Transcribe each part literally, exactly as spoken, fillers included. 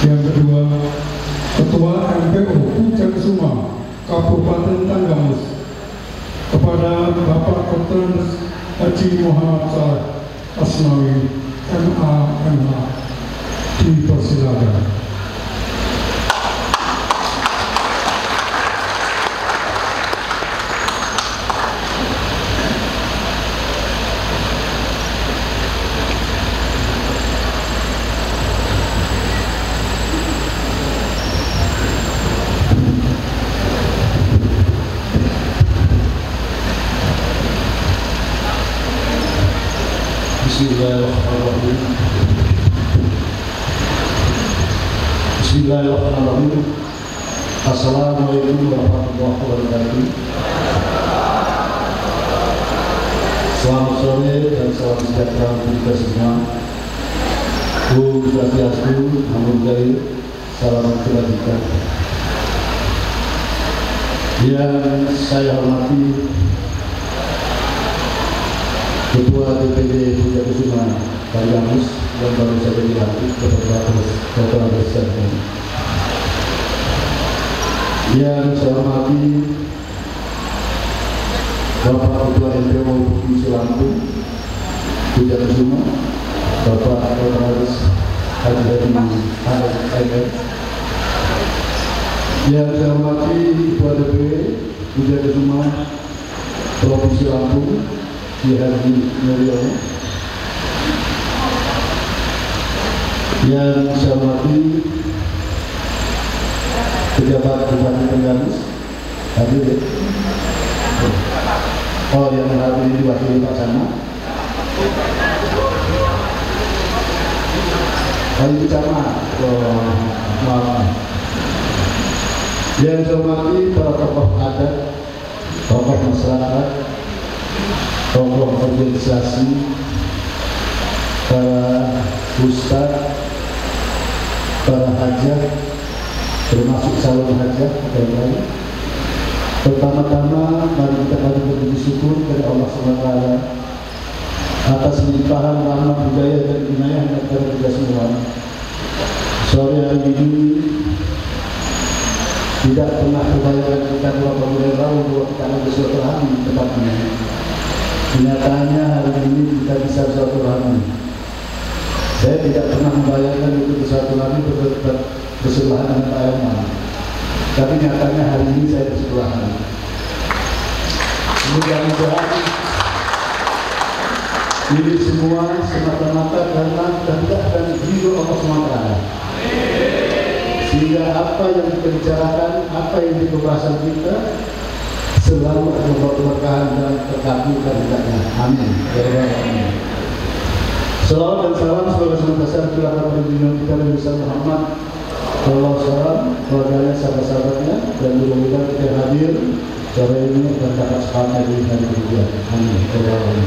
Yang kedua, Ketua M P O Pujakusuma Kabupaten Tanggamus kepada Bapak Doktor Haji Muhammad Saleh Asnawi M A M A, dipersilakan. Bismillahirrahmanirrahim. Bismillahirrahmanirrahim. Assalamualaikum warahmatullahi wabarakatuh. Selamat sore dan salam sejahtera untuk kita semua. Om Swastiastu, Namo Buddhaya, salam kebajikan. Yang saya hormati Ketua D P D Pujakusuma Tanggamus yang baru saja dilantik kepada Bapak Presiden. Yang saya hormati Bapak Ketua M P O Provinsi Lampung Pujakusuma, Bapak Doktor Haji Muhammad Saleh. Yang saya hormati Ketua D P D Pujakusuma Provinsi Lampung Ki Haji Mulyono. Yang saya hormati pejabat Bupati Tanggamus hadir. Oh, yang hadir ini diwakili Pak Camat. Pak Camat, oh, maaf. Yang saya hormati para tokoh adat, tokoh masyarakat, tokoh organisasi, para ustadz, para hajat, termasuk calon hajat dan lain. Pertama-tama mari kita berpuji syukur kepada Allah subhanahu wa taala atas limpahan rahmat budaya dan inayah kepada kita semua. Sore hari ini tidak pernah terbayangkan kita beberapa bulan lalu bahwa kita akan bersilaturahmi di tempat ini. Kenyataannya hari ini kita bisa bersilaturahmi. Saya tidak pernah membayangkan itu bersilaturahmi bersebelahan dengan Pak Herman. Tapi nyatanya hari ini saya bersebelahan. Mudah-mudahan ini semua semata-mata karena kehendak dan ridho Allah subhanahu wa taala. Sehingga apa yang kita bicarakan, apa yang di pembahasan kita selalu ada keberkahan dan terkabulkan hendaknya. Amin. Amin. Salawat dan salam sebagai senantiasa curahkan pada junjungan kita Nabi Muhammad sallallahu alaihi wasallam, keluarganya, sahabat-sahabatnya, dan mudah-mudahan kita hadir sore ini dan dapat sepakat di hari kedua. Amin. Amin.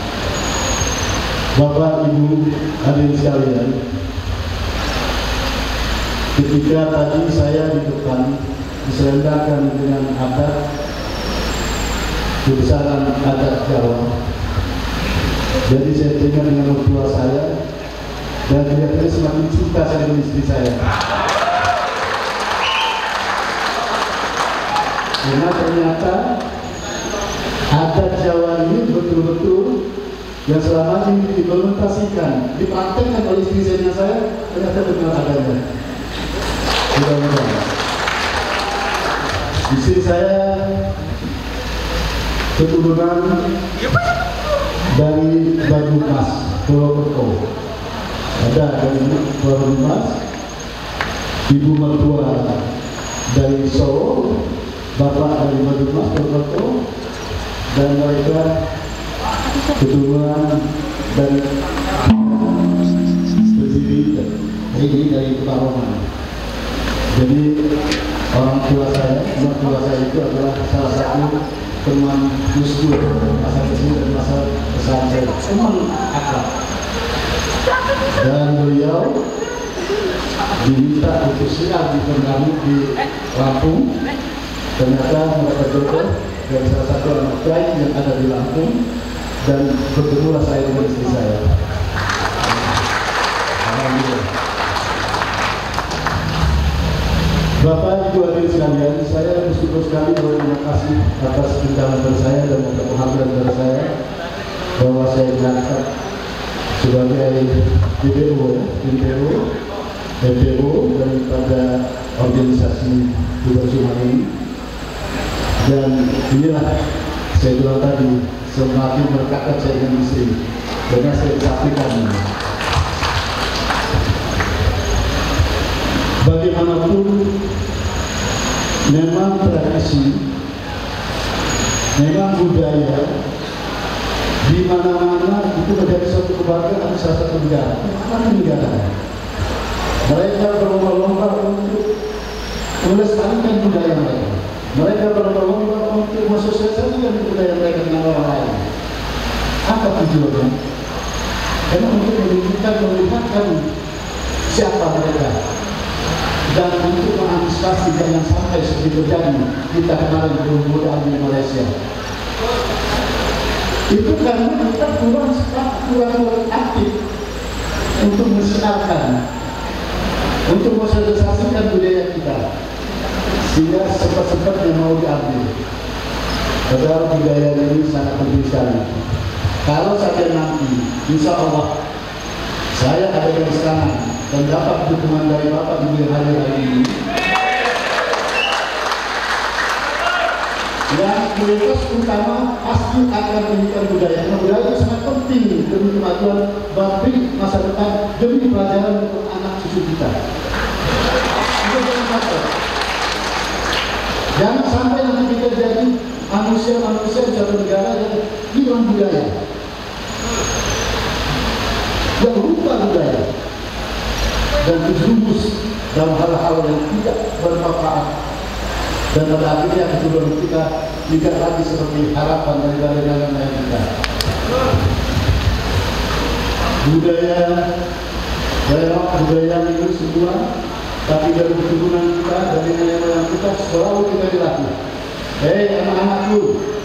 Bapak, Ibu, hadirin sekalian, ketika tadi saya di depan diselenggarakan dengan adat kebesaran adat Jawa, jadi saya dengar dengan orang tua saya dan kelihatannya semakin cinta saya dengan istri saya. Karena ternyata adat Jawa ini betul-betul yang selama ini diimplementasikan, dipraktekkan oleh istri saya, saya ternyata benar adanya. Mudah-mudahan istri saya keturunan dari Banyumas, Purwokerto. Ada dari Banyumas, ibu mertua dari Solo, bapak dari Banyumas, Purwokerto, dan mereka keturunan dari berdiri ini dari Pekalongan. Jadi orang tua saya, orang tua saya itu adalah salah satu teman Gus Dur, masa kecil dan masa pesantren, teman akrab. Dan beliau diminta untuk siap di Tenggamu di Lampung. Ternyata mereka jodoh dari salah satu anak baik yang ada di Lampung, dan bertemulah saya dengan istri saya. Alhamdulillah. Bapak Ibu hadirin sekalian, saya bersyukur sekali berterima kasih atas undangan dari saya dan penghargaan dari saya bahwa saya diangkat sebagai D P O, D P O, D P O daripada organisasi Tugas Umat ini. Dan inilah saya bilang tadi, semakin berkata saya dengan istri, karena saya sampaikan bagaimanapun memang tradisi, memang budaya di mana-mana itu menjadi suatu kebahagiaan di salah satu negara. Apa negara? Mereka berlomba-lomba untuk melestarikan budaya mereka. Mereka berlomba-lomba untuk mensosialisasikan budaya mereka dengan orang lain. Apa tujuannya? Karena untuk menunjukkan, melihatkan siapa mereka, dan untuk mengantisipasi jangan sampai seperti terjadi kita kemarin bermuda di Malaysia. Itu karena kita kurang kurang aktif untuk mensiarkan, untuk mensosialisasikan budaya kita, sehingga sempat-sempatnya mau diambil. Padahal budaya ini sangat penting sekali. Kalau saja nanti, insya Allah saya ada di sana dan dapat dukungan dari Bapak di hari hari ini, yang prioritas utama pasti akan pendidikan budaya. Karena budaya itu sangat penting demi kemajuan bangsa masa depan, demi pelajaran untuk anak cucu kita. Itu jangan sampai. Jangan sampai nanti kita jadi manusia-manusia di satu negara yang hilang budaya, yang lupa budaya, dan terjerumus dalam hal-hal yang tidak bermanfaat, dan pada akhirnya keturunan kita tidak lagi seperti harapan dari nenek-nenek kita. Budaya, daerah budaya itu semua, tapi dari keturunan kita, dari nenek moyang kita selalu kita dilatih. Hei anak-anakku,